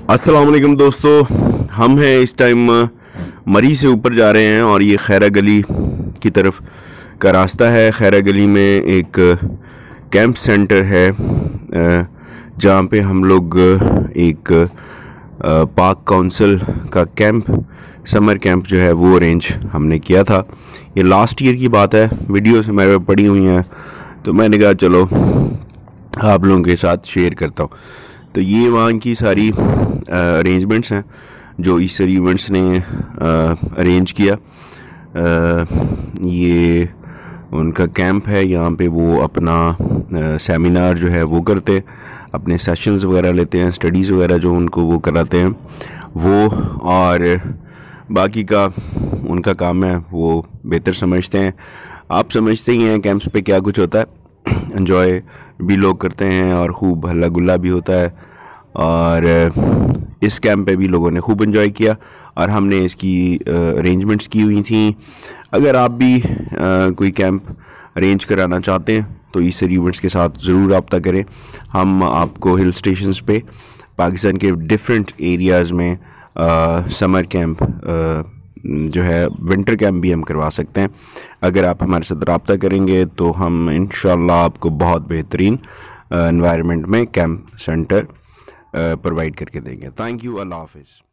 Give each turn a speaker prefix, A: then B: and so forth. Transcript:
A: अस्सलाम वालेकुम दोस्तों, हम हैं इस टाइम मरी से ऊपर जा रहे हैं और ये खैरा गली की तरफ का रास्ता है। खैरा गली में एक कैंप सेंटर है जहाँ पे हम लोग एक पार्क काउंसिल का कैंप, समर कैंप जो है वो अरेंज हमने किया था। ये लास्ट ईयर की बात है, वीडियोस हमारे पास पड़ी हुई हैं तो मैंने कहा चलो आप लोगों के साथ शेयर करता हूँ। तो ये वहाँ की सारी अरेंजमेंट्स हैं जो ईस्टर इवेंट्स ने अरेंज किया। ये उनका कैंप है, यहाँ पे वो अपना सेमिनार जो है वो करते, अपने सेशंस वगैरह लेते हैं, स्टडीज़ वगैरह जो उनको वो कराते हैं वो, और बाकी का उनका काम है वो बेहतर समझते हैं। आप समझते ही हैं कैंप्स पे क्या कुछ होता है, एंजॉय भी लोग करते हैं और खूब हल्ला गुल्ला भी होता है। और इस कैंप पे भी लोगों ने खूब एंजॉय किया और हमने इसकी अरेंजमेंट्स की हुई थी। अगर आप भी कोई कैंप अरेंज कराना चाहते हैं तो ईस्टर इवेंट्स के साथ ज़रूर रब्ता करें। हम आपको हिल स्टेशंस पे पाकिस्तान के डिफरेंट एरियाज़ में समर कैंप जो है विंटर कैंप भी हम करवा सकते हैं। अगर आप हमारे साथ रब्ता करेंगे तो हम इंशाल्लाह आपको बहुत बेहतरीन एनवायरनमेंट में कैंप सेंटर प्रोवाइड करके देंगे। थैंक यू, अल्लाह हाफिज़।